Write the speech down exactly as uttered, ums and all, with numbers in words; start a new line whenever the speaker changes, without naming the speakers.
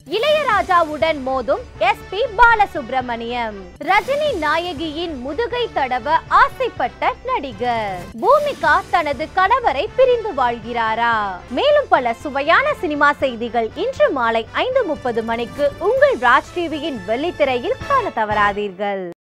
இளையராஜாவுடன் மோதும் S P Balasubramaniam. Rajini நாயகியின் முதுகை தடவ ஆசைப்பட்ட நடிகர். பூமிகா தனது கணவரை பிரிந்து வாழ்கிறாரா? மேலும் பல சுவையான சினிமா செய்திகள் இன்று மாலை ஐந்து முப்பது மணிக்கு உங்கள் ராஜ் டிவியின் வெள்ளித்திரையில் காண தவறாதீர்கள்.